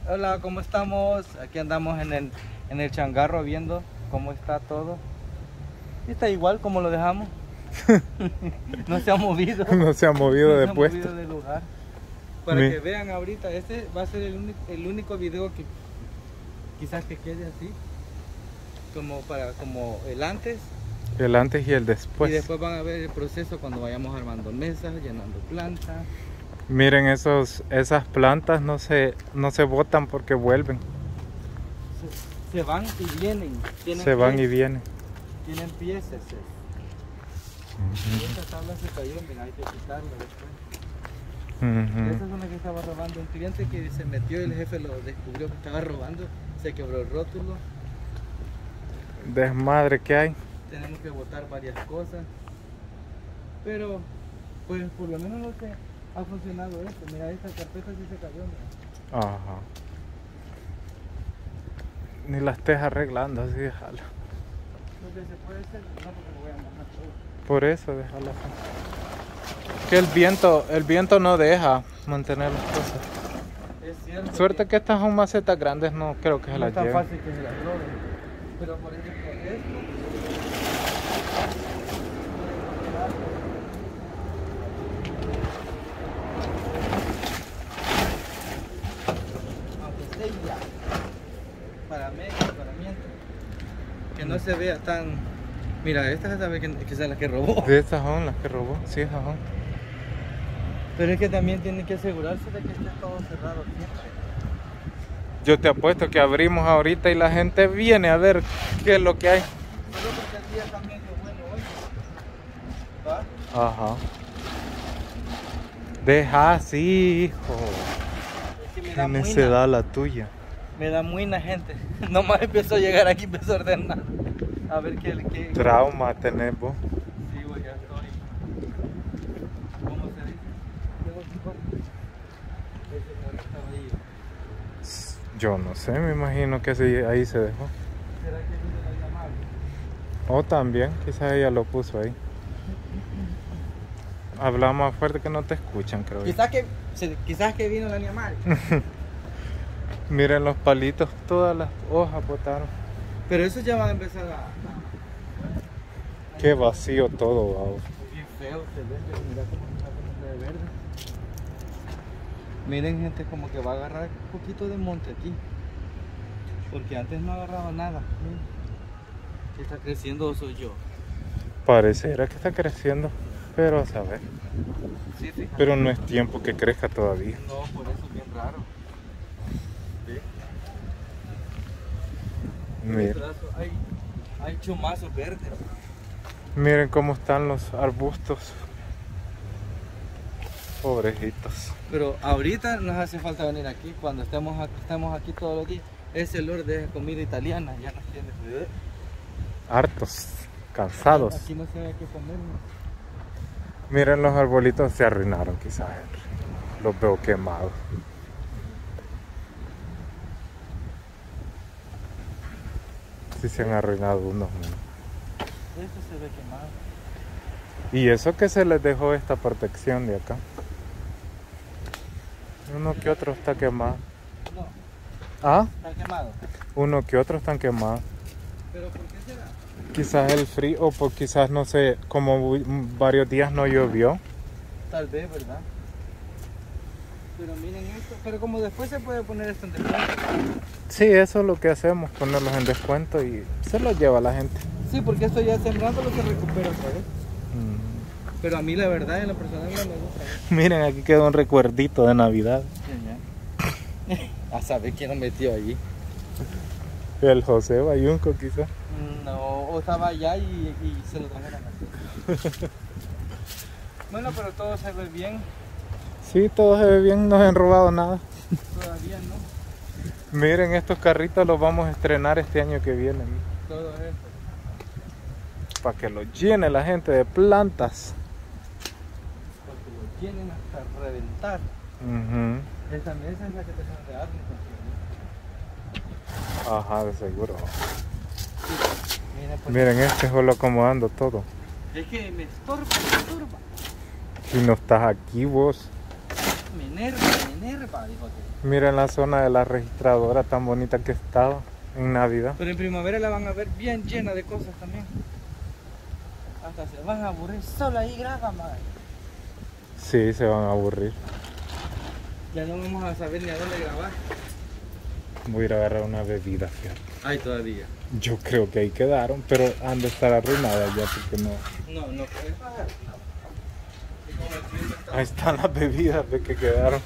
Hola, ¿cómo estamos? Aquí andamos en el changarro viendo cómo está todo. Está igual como lo dejamos. No se ha movido. No se ha movido No de se ha puesto. movido de lugar. Para que vean ahorita, este va a ser el único video que quizás que quede así. Como el antes. El antes y el después. Y después van a ver el proceso cuando vayamos armando mesas, llenando plantas. Miren esas plantas no se botan porque vuelven. Se van y vienen. Se van y vienen. Tienen pies ese. Y esta tabla se cayó, mira, hay que quitarla después. Esa es una que estaba robando. Un cliente que se metió y el jefe lo descubrió que estaba robando. Se quebró el rótulo. Desmadre que hay. Tenemos que botar varias cosas. Pero, pues por lo menos no se ha funcionado esto. Mira, esta carpeta sí se cayó. Mira. Ajá. Ni la estés arreglando, así déjala. Lo que se puede hacer, no, porque lo voy a mojar todo. Por eso déjala así. Que el viento no deja mantener las cosas. Es cierto. Suerte que estas son macetas grandes, no creo que se las lleven. No es tan fácil que se las roben. Pero por ejemplo, esto. Aunque esté ya. Para mientras. Que no se vea tan. Mira, esta sabe que son las que robó. De estas son las que robó, sí, esas son. Pero es que también tiene que asegurarse de que esté todo cerrado siempre. Yo te apuesto que abrimos ahorita y la gente viene a ver qué es lo que hay. Solo porque el día está medio bueno hoy. ¿Va? Ajá. Deja así, hijo. Es que me Qué da necedad la tuya. Me da muina, gente. Nomás empezó a llegar aquí, empezó a ordenar. A ver qué. Trauma tenés vos. Sí, güey, ya estoy. ¿Cómo se dice? Luego sí, ese señor estaba ahí. Yo no sé, me imagino que sí, ahí se dejó. ¿Será que vino la llamada? O también, quizás ella lo puso ahí. Habla más fuerte que no te escuchan, creo yo. Quizás que vino la animal. Miren los palitos, todas las hojas botaron. Pero eso ya van a empezar a... Qué vacío todo, vamos. Bien feo se ve, pero mira cómo se está poniendo de verde. Miren, gente, como que va a agarrar un poquito de monte aquí. Porque antes no agarraba nada. Miren. ¿Qué está creciendo o soy yo? Parecerá que está creciendo, pero a saber. Sí, fíjate. Pero no es tiempo que crezca todavía. No, por eso es bien raro. ¿Sí? Miren. Hay chumazos verdes. Miren cómo están los arbustos. Pobrecitos. Pero ahorita nos hace falta venir aquí. Cuando estamos aquí todos los días. Ese olor de comida italiana ya nos tiene. Hartos, cansados. Aquí no se ve qué comer. Miren, los arbolitos se arruinaron quizás, Henry. Los veo quemados. Sí se han arruinado unos. Esto se ve quemado. Y eso que se les dejó esta protección de acá. Uno que otro está quemado. No, ¿Ah? está quemado. Uno que otro están quemados. ¿Pero por qué será? Quizás el frío, o por quizás no sé, como varios días no llovió. Tal vez, ¿verdad? Pero miren esto. Pero como después se puede poner esto en descuento. Sí, eso es lo que hacemos, ponerlos en descuento y se los lleva la gente. Sí, porque esto ya sembrándolo se recupera otra vez. Pero a mí la verdad, en lo personal no me gusta. Miren, aquí quedó un recuerdito de Navidad. A saber quién lo metió allí. El José Bayunco quizás. No, o estaba allá y se lo trajeron aquí. Bueno, pero todo se ve bien. Sí, todo se ve bien, no se han robado nada. Todavía no. Miren, estos carritos los vamos a estrenar este año que viene. Todo esto. Para que los llene la gente de plantas. Porque lo tienen hasta reventar. Esa mesa es la que te sale de Arlington. Ajá, de seguro. Sí. Mira, pues, Miren, este es solo acomodando todo. es que me estorba. Si no estás aquí vos. me enerva, dijo que. Miren la zona de la registradora tan bonita que estaba en Navidad. Pero en primavera la van a ver bien llena de cosas también. Hasta se van a aburrir. Solo ahí graba, madre. Sí, se van a aburrir. Ya no vamos a saber ni a dónde grabar. Voy a ir a agarrar una bebida, fíjate. Ay, todavía. Yo creo que ahí quedaron, pero han de estar arruinadas ya porque no. No puedes bajar. Ahí están las bebidas de que quedaron.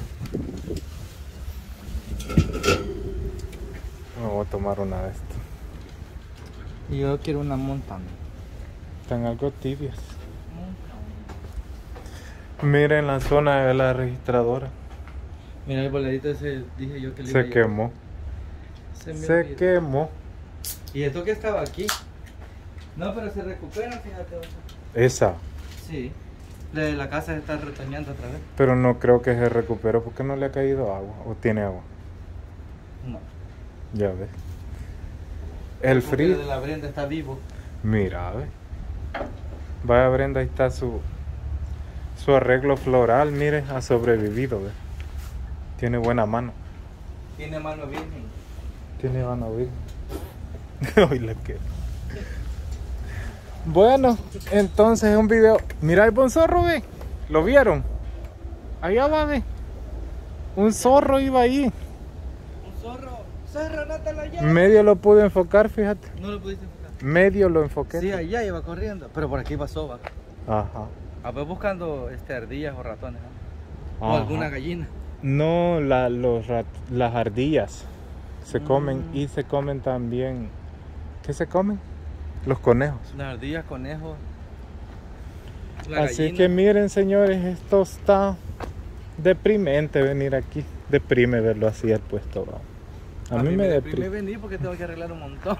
Me voy a tomar una de estas. Y yo quiero una montana. Están algo tibias. Miren la zona de la registradora. Mira el boladito ese, dije yo que le iba a Se llevar. quemó. Se Se quemó. ¿Y esto que estaba aquí? No, pero se recupera, fíjate. Esa. Sí. La casa se está retoñando otra vez. Pero no creo que se recuperó porque no le ha caído agua. ¿O tiene agua? No. Ya ves. El Porque frío. de la Brenda está vivo. Mira, ve. Vaya Brenda, ahí está su arreglo floral, mire, ha sobrevivido, ve. Tiene buena mano. Tiene mano virgen. Tiene mano virgen. Hoy le queda. Bueno, entonces un video. Mira el buen zorro, ve. ¿Lo vieron? Allá va, ve. Un zorro iba ahí. Un zorro. Zorro, nátalo allá. Medio lo pude enfocar, fíjate. No lo pudiste enfocar. Medio lo enfoqué. Sí, allá iba corriendo. Pero por aquí pasó, va. Ajá. A ver buscando ardillas o ratones. ¿No? O Ajá. alguna gallina. No, las ardillas se comen y se comen también. ¿Qué se comen? Los conejos. Las ardillas, conejos. La Así gallina. que miren, señores, esto está deprimente venir aquí. Deprime verlo así el puesto. Bro. A mí me deprime. venir porque tengo que arreglar un montón.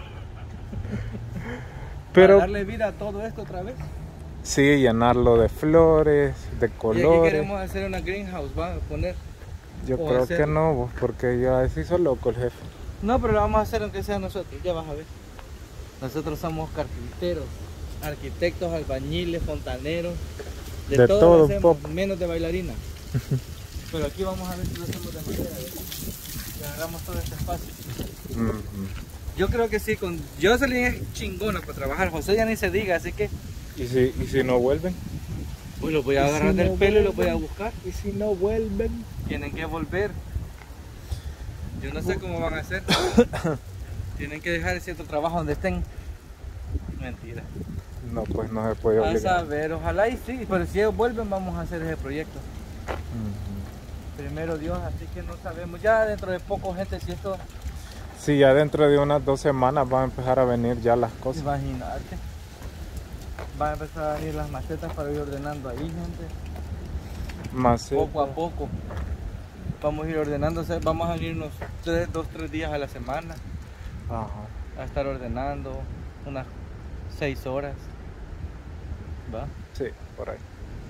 Pero Para darle vida a todo esto otra vez. sí, llenarlo de flores, de Y aquí colores. queremos hacer una greenhouse, va a poner. Yo o creo hacer- que no, vos, porque ya se hizo loco el jefe. No, pero lo vamos a hacer aunque sea nosotros, ya vas a ver. Nosotros somos carpinteros, arquitectos, albañiles, fontaneros. De todo todo lo un hacemos, poco. menos de bailarina. Pero aquí vamos a ver si lo hacemos de madera, ¿ves? Que agarramos todo este espacio. Ujú. Yo creo que sí, con Jocelyn es chingona para trabajar, José ya ni se diga, así que ¿Y si no vuelven? pues los voy a ¿Y agarrar si del no pelo y los voy vuelven? a buscar. ¿Y si no vuelven? Tienen que volver. Yo no sé cómo van a hacer. Tienen que dejar cierto trabajo donde estén. Mentira. No, pues no se puede A obligar. saber, ojalá y sí, pero si ellos vuelven vamos a hacer ese proyecto. Ujú. Primero Dios, así que no sabemos. Ya dentro de poco, gente, si esto, Sí, ya dentro de unas 2 semanas van a empezar a venir ya las cosas. imagínate. Van a empezar a venir las macetas para ir ordenando ahí, gente. Más Poco a poco. Vamos a ir ordenándose, vamos a irnos 2-3 días a la semana Ajá. a estar ordenando unas 6 horas. ¿Va? Sí, por ahí.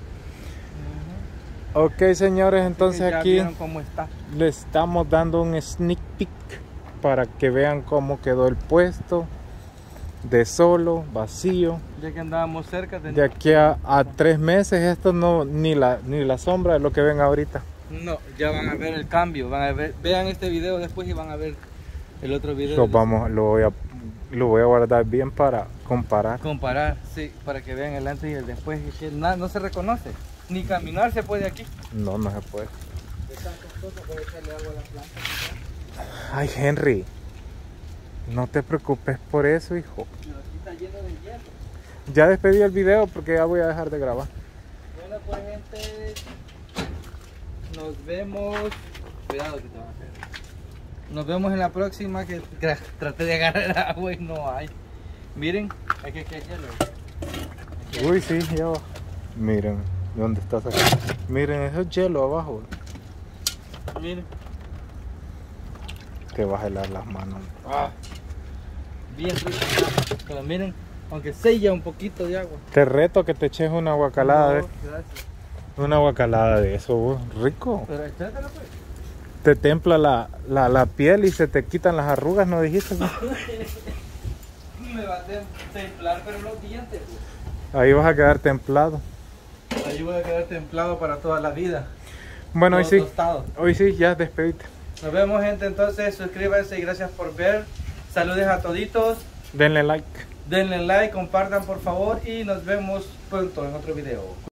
Ok, señores, entonces Ya aquí vieron cómo está. les estamos dando un sneak peek para que vean cómo quedó el puesto de solo, vacío. Ya que andábamos cerca, De aquí a 3 meses esto no ni la sombra de lo que ven ahorita. no, ya van a ver el cambio, van a ver, vean este video después y van a ver el otro video. Lo voy a guardar bien para comparar. Comparar, sí, para que vean el antes y el después. Y que nada, no se reconoce, ni caminar se puede aquí. No, no se puede. De tantas cosas, puede echarle agua a las plantas. Ay, Henry, no te preocupes por eso, hijo. Pero aquí está lleno de hielo. Ya despedí el video porque ya voy a dejar de grabar. Bueno, pues gente, nos vemos. Cuidado que te vas a hacer. Nos vemos en la próxima, que traté de agarrar agua y no hay. Miren, aquí hay hielo. Uy, sí, ya va. Miren, ¿dónde está sacando? Miren, eso es hielo abajo. Miren. Te vas a helar las manos. Ah, bien rico. Pero miren, aunque sella un poquito de agua. Te reto que te eches una guacalada No, gracias. Una guacalada de eso, vos. Rico. Pero échatelo pues. Te templa la piel y se te quitan las arrugas, ¿no dijiste? ¿No? Me va a templar, pero los dientes. Ahí vas a quedar templado. Ahí voy a quedar templado para toda la vida. Bueno, todo tostado. Hoy sí, ya despedite. Nos vemos, gente, entonces suscríbanse y gracias por ver. Saludos a toditos. Denle like. Denle like, compartan por favor y nos vemos pronto en otro video.